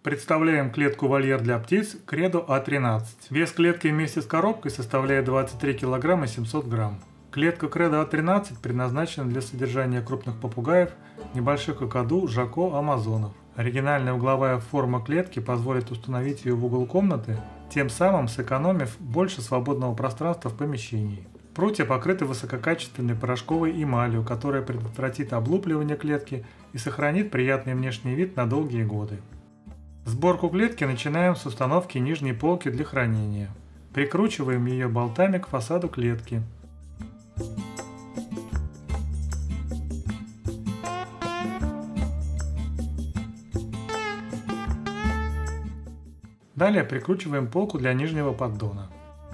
Представляем клетку-вольер для птиц Credo A13. Вес клетки вместе с коробкой составляет 23 кг и 700 грамм. Клетка Credo A13 предназначена для содержания крупных попугаев, небольших какаду, жако, амазонов. Оригинальная угловая форма клетки позволит установить ее в угол комнаты, тем самым сэкономив больше свободного пространства в помещении. Прутья покрыты высококачественной порошковой эмалью, которая предотвратит облупливание клетки и сохранит приятный внешний вид на долгие годы. Сборку клетки начинаем с установки нижней полки для хранения. Прикручиваем ее болтами к фасаду клетки. Далее прикручиваем полку для нижнего поддона.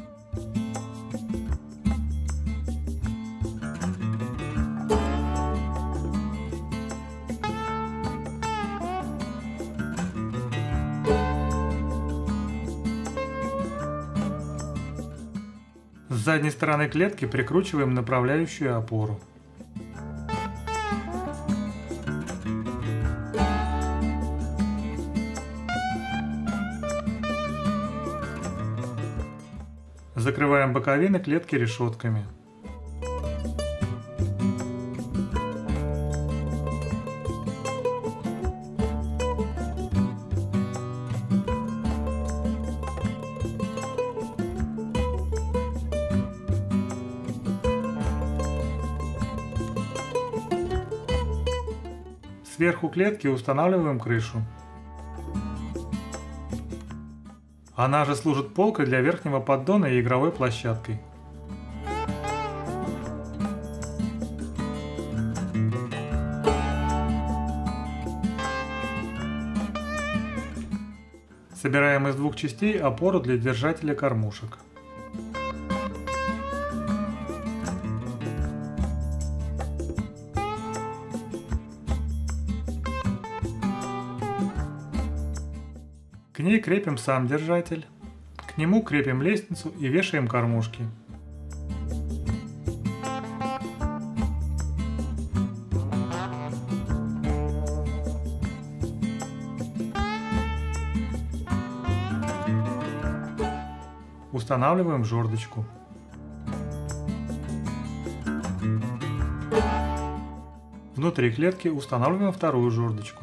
С задней стороны клетки прикручиваем направляющую опору. Закрываем боковины клетки решетками. Сверху клетки устанавливаем крышу. Она же служит полкой для верхнего поддона и игровой площадкой. Собираем из двух частей опору для держателя кормушек. К ней крепим сам держатель, к нему крепим лестницу и вешаем кормушки. Устанавливаем жердочку. Внутри клетки устанавливаем вторую жердочку.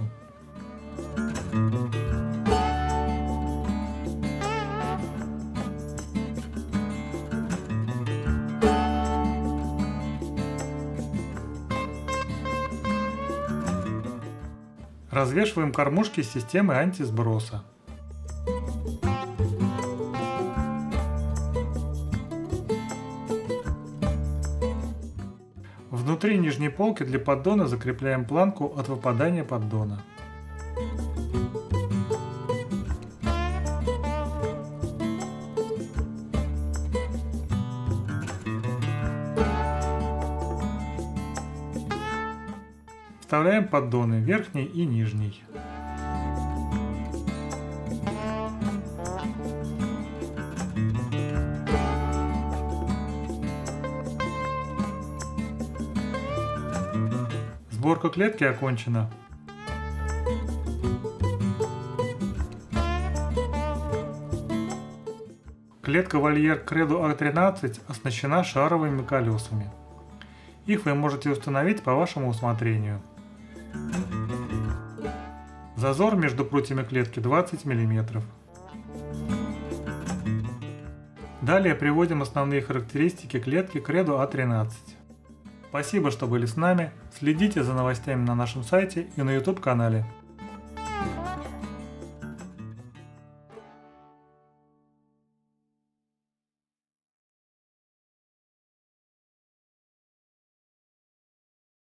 Развешиваем кормушки с системой антисброса. Внутри нижней полки для поддона закрепляем планку от выпадания поддона. Вставляем поддоны верхний и нижний. Сборка клетки окончена. Клетка-вольер Credo A13 оснащена шаровыми колесами. Их вы можете установить по вашему усмотрению. Зазор между прутьями клетки 20 мм. Далее приводим основные характеристики клетки Credo A13. Спасибо, что были с нами. Следите за новостями на нашем сайте и на YouTube канале.